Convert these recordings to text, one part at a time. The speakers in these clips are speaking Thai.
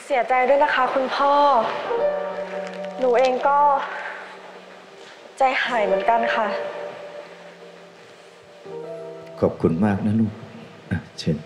เสียใจด้วยนะคะคุณพ่อหนูเองก็ใจหายเหมือนกันค่ะขอบคุณมากนะลูกเชิญ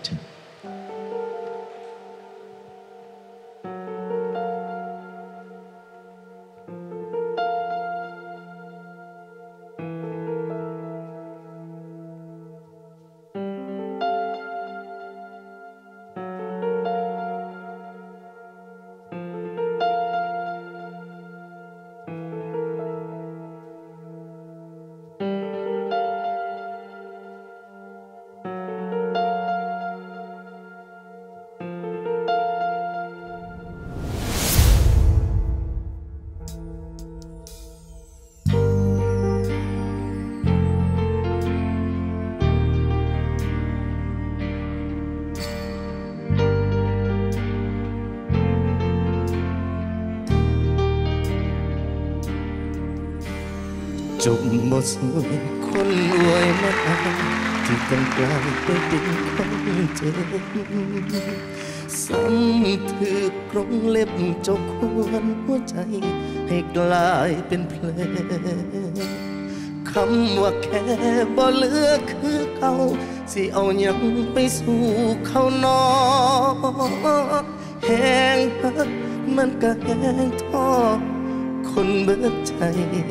จบบ่สวยคนรวยมาที่ต้องกลายไปเป็นคนเจ็บซ้ำถือกรงเล็บเจ้าควรหัวใจให้กลายเป็นแผลคำว่าแค่บ่เหลือคือเขาสิเอายังไปสู่เขานอแห้งหักมันก็แห้งท้อคนเบิดใจ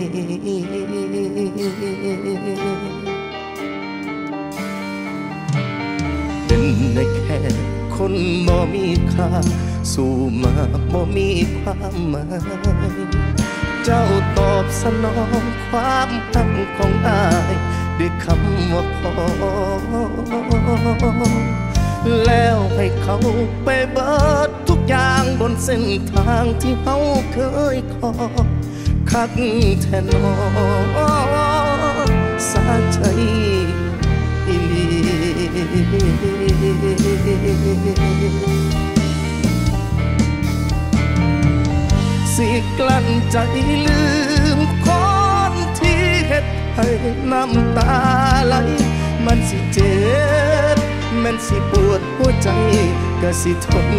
เป็นได้แค่คนบ่มีค่าสู้มาบ่มีความหมายเจ้าตอบสนองความรักของอายด้วยคำว่าพอแล้วให้เขาไปเบิดทุกอย่างบนเส้นทางที่เขาเคยขอคักแทนนอสาใจอีหลีสิกลั้นใจลืมคนที่เฮ็ดให้น้ำตาไหลมันสิเจ็บมันสิปวดหัวใจก็สิทน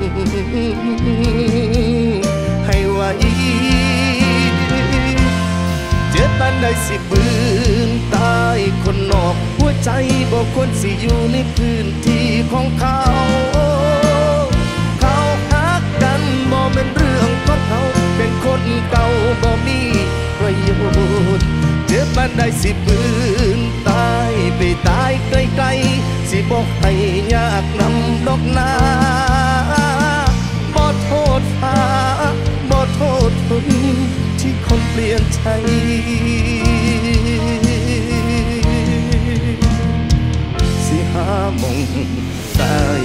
ให้ไหวเจ็บปานใดสิบืนตายคนนอกหัวใจบ่ควรสิอยู่ในพื้นที่ของเขาเขาฮักกันบ่เป็นเรื่องของเขาเป็นคนเก่าบ่มีประโยชน์เจ็บปานใดสิบืนตายไปตายไกลๆสิบอกให้ยากนำดอกนาบ่โทษฟ้าบ่โทษฝนที่คนเปลี่ยนใจสิหามองตาย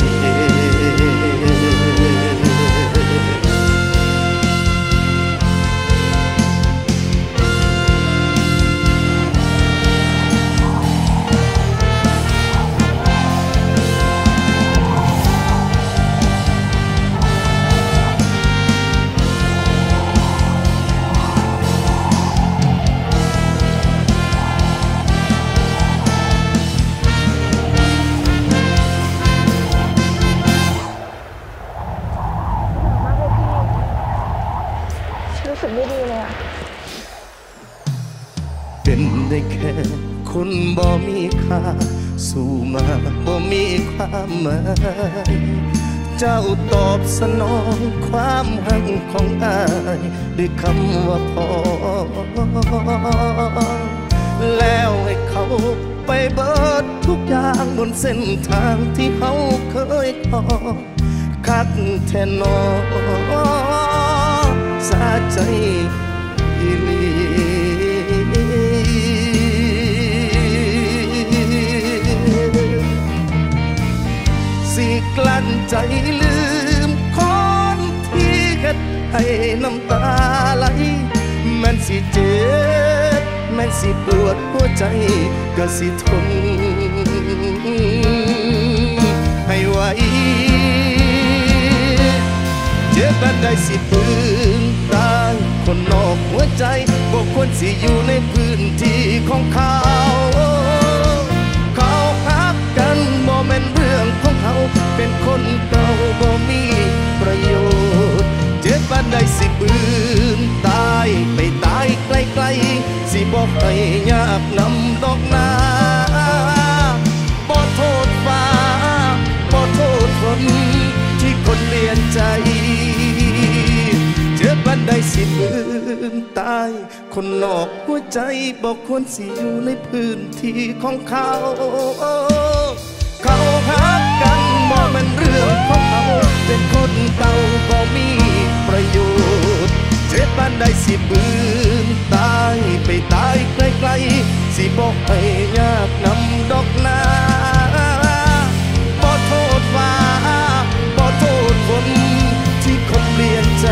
เป็นได้แค่คนบ่มีค่าสู้มาบ่มีความหมายเจ้าตอบสนองความหักของอายด้วยคำว่าพอแล้วให้เขาไปเบิดทุกอย่างบนเส้นทางที่เขาเคยขอคักแทนนอสาใจอีหลีสิกลั้นใจลืมคนที่เฮ็ดให้น้ำตาไหลมันสิเจ็บมันสิปวดหัวใจก็สิทนให้ไหวเจ็บปานใดสิฝืนตายคนนอกหัวใจบ่ควรสิอยู่ในพื้นที่ของเขาเขาฮักกันบ่แม่นเรื่องของเขาเป็นคนเก่าบ่มีประโยชน์ยากนำดอกนาบ่โทษฟ้าบ่โทษฝนที่คนเปลี่ยนใจเจอบันไดสิลืมตายคนนอกหัวใจบอกควรสิอยู่ในพื้นที่ของเขาเขาหักกันบ่แม่นเรื่องของเขาเป็นคนเก่าบ่มีประโยชน์เจ็บบ้านใดสิบืนตายไปตายไกลๆสิบอกให้ยากนำดอกนาบ่โทษฟ้าบ่โทษฝนที่คนเปลี่ยนใจ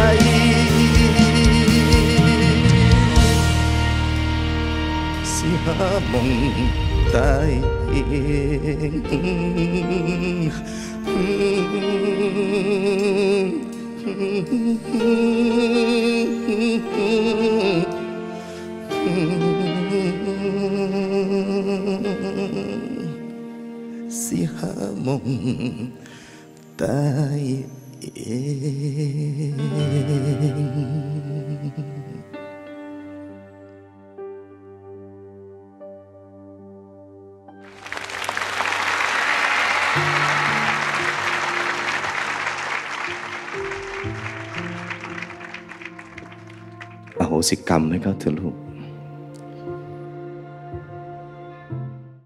สิหามองตายเองสิหามองตายเองอโหสิกรรมให้เขาเถอะลูก